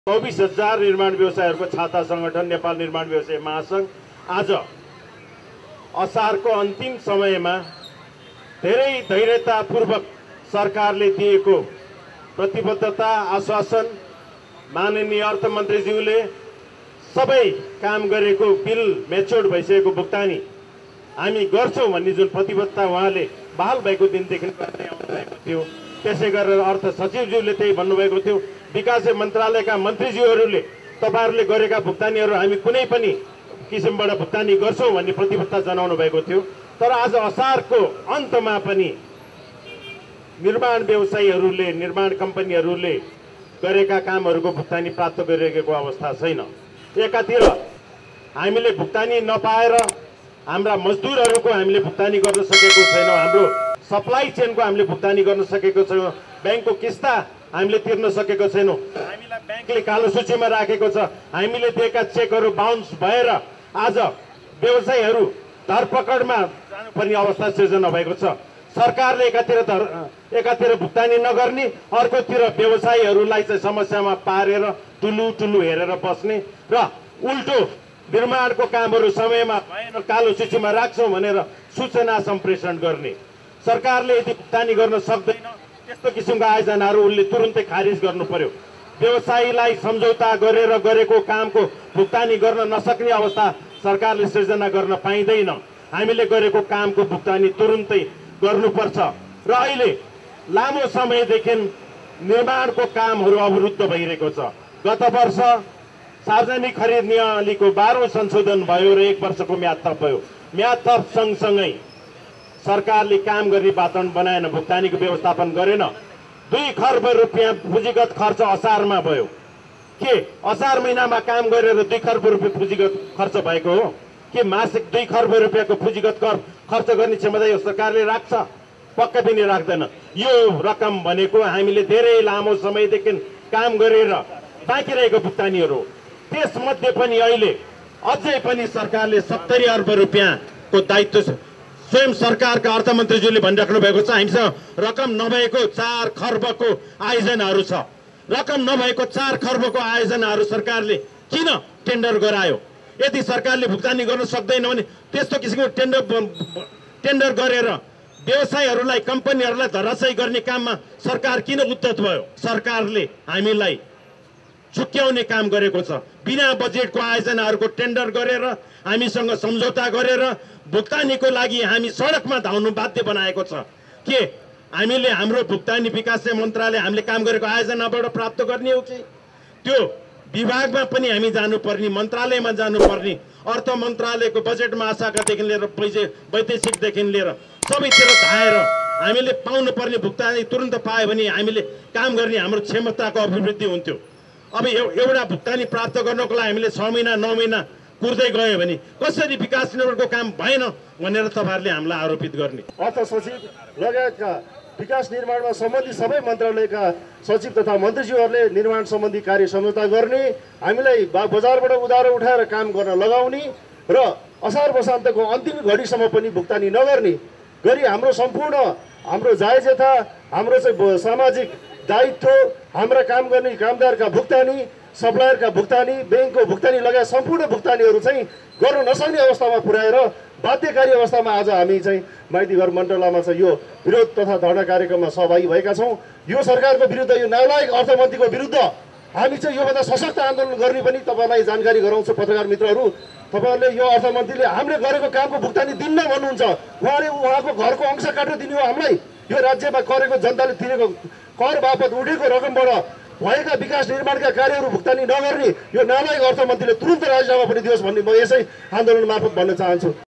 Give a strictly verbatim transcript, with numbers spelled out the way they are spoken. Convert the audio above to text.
चौबीस हजार निर्माण व्यवसायहरूको छाता संगठन नेपाल निर्माण व्यवसाय महासंघ आज असारको अन्तिम समयमा धेरै धैर्यतापूर्वक सरकारले दिएको प्रतिबद्धता आश्वासन माननीय अर्थमन्त्रीज्यूले सबै काम गरेको बिल मेच्योर्ड भइसकेको भुक्तानी हामी गर्छौं भन्ने जुन प्रतिबद्धता उहाँले बहाल भएको दिनदेखि गर्दै आउनुभएको थियो। त्यसै गरेर अर्थ सचिवज्यूले त्यही भन्नुभएको थियो। विकास मन्त्रालयका मन्त्रीज्यूहरूले तपाईहरुले गरेका भुक्तानीहरू हामी कुनै पनि किसिमबाट भुक्तानी गर्छौं भन्ने प्रतिबद्धता जनाउनु भएको थियो। तर आज असारको अन्तमा पनि निर्माण व्यवसायीहरूले निर्माण कम्पनीहरूले गरेका कामहरूको भुक्तानी प्राप्त गरिरहेको अवस्था छैन। एकातिर हामीले भुक्तानी नपाएर हाम्रा मजदुरहरूको हामीले भुक्तानी गर्न सकेको छैनौं, हाम्रो सप्लाई चेनको हामीले भुक्तानी गर्न सकेको छैनौं, बैंकको किस्ता हामीले तिर्न सकेको छैनौं, हामीलाई बैंकले कालो सूचीमा राखेको छ, हामीले दिएका चेकहरू बाउन्स भएर आज व्यवसायीहरू धरपकडमा जानुपर्ने अवस्था सिर्जना भएको छ। सरकारले एकातिर एकातिर भुक्तानी नगर्ने, अर्कोतिर व्यवसायीहरूलाई चाहिँ समस्यामा पारेर टुलु टुलु हेरेर बस्ने र उल्टो निर्माणको कामहरू समयमा भएन कालो सूचीमा राख्छौं भनेर सूचना सम्प्रेषण गर्ने। सरकारले यदि भुक्तानी गर्न सक्दैन त्यस्तो किसिमका आयोजनाहरू उनले तुरुन्तै खारिज गर्नु पर्यो। व्यवसायीलाई सम्झौता गरेर गरेको कामको भुक्तानी गर्न नसक्ने अवस्था सरकारले सृजना गर्न पाइँदैन। हामीले गरेको कामको भुक्तानी तुरुन्तै गर्नुपर्छ र अहिले लामो समयदेखि निर्माणको कामहरू अवरुद्ध भइरहेको छ। गत वर्ष सार्वजनिक खरिद नियमावलीको बाह्रौं संशोधन भयो र एक वर्षको म्याद थप भयो। म्याद थप सँगसँगै सरकारले काम गर्ने वातावरण बनाएन, भुक्तानीको व्यवस्थापन गरेन। दुई खर्ब रुपियाँ पुँजीगत खर्च असारमा भयो। के असार महिनामा काम गरेर दुई खर्ब रुपियाँ पुँजीगत खर्च भएको हो? के मासिक दुई खर्ब रुपियाँको पुँजीगत कर खर्च गर्ने क्षमता यो सरकारले राख्छ? पक्कै पनि राख्दैन। यो रकम भनेको हामीले धेरै लामो समयदेखि काम गरेर बाँकी रहेको भुक्तानीहरू हो। त्यसमध्ये पनि अहिले अझै पनि सरकारले सत्तरी अर्ब रुपियाँको दायित्व स्वयं सरकारका अर्थमन्त्रीज्यूले भनिराख्नु भएको छ। हामीसँग रकम नभएको चार खर्बको आयोजनाहरू छ। रकम नभएको चार खर्बको आयोजनाहरू सरकारले किन टेन्डर गरायो? यदि सरकारले भुक्तानी गर्न सक्दैन भने त्यस्तो किसिमको टेन्डर टेन्डर गरेर व्यवसायीहरूलाई कम्पनीहरूलाई धराशयी गर्ने काममा सरकार किन उद्धत भयो? सरकारले हामीलाई झुक्क्याउने काम गरेको छ। बिना बजेटको आयोजनाहरूको टेन्डर गरेर हामीसँग सम्झौता गरेर भुक्तानीको लागि हामी सडकमा धाउनु बाध्य बनाएको छ। के हामीले हाम्रो भुक्तानी विकास मन्त्रालय हामीले काम गरेको आयोजनाबाट प्राप्त गर्ने हो कि त्यो विभागमा पनि हामी जानुपर्ने, मन्त्रालयमा जानुपर्ने, अर्थ मन्त्रालयको बजेट महाशाखादेखि लिएर वैदेशिकदेखि लिएर सबैतिर धाएर हामीले पाउनुपर्ने भुक्तानी तुरन्त पायो भने हामीले काम गर्ने हाम्रो क्षमताको अभिवृद्धि हुन्थ्यो। अब एउटा भुक्तानी प्राप्त गर्नको लागि हामीले छ महिना नौ महिना कुर्दै गयो भने कसरी विकास निर्माणको काम भएन भनेर तपाईहरुले हामीलाई आरोपित गर्ने? अर्थ सचिव लगायतका विकास निर्माणमा सम्बन्धित सबै मन्त्रालयका सचिव तथा मन्त्रीज्यूहरूले निर्माण सम्बन्धी कार्य सम्झौता गर्ने, हामीलाई बजारबाट उधारो उठाएर काम गर्न लगाउने र असार वसान्तको अन्तिम घडीसम्म पनि भुक्तानी नगर्ने गरी हाम्रो सम्पूर्ण हाम्रो जायजता, हाम्रो चाहिँ सामाजिक दायित्व, हाम्रा काम गर्ने कामदारका भुक्तानी, सप्लायरका भुक्तानी, बैंकको भुक्तानी लगायत सम्पूर्ण भुक्तानीहरू चाहिँ गर्न नसक्ने अवस्थामा पुर्याएर बाध्यकारी अवस्थामा आज हामी चाहिँ माइती घर मण्डलामा चाहिँ यो विरोध तथा धरना कार्यक्रममा सहभागी भएका छौँ। यो सरकारको विरुद्ध, यो नालायक अर्थमन्त्रीको विरुद्ध हामी चाहिँ योभन्दा सशक्त आन्दोलन गर्ने पनि तपाईँलाई जानकारी गराउँछु। पत्रकार मित्रहरू, तपाईँहरूले यो अर्थमन्त्रीले हामीले गरेको कामको भुक्तानी दिन्न भन्नुहुन्छ। उहाँले उहाँको घरको अंश काटेर दिने हो हामीलाई? यो राज्यमा गरेको जनताले तिरेको कर बापत उठेको रकमबाट भएका विकास निर्माणका कार्यहरू भुक्तानी नगर्ने यो नालायक अर्थमन्त्रीले तुरन्त राजीनामा पनि दियोस् भन्ने म यसै आन्दोलन मार्फत भन्न चाहन्छु।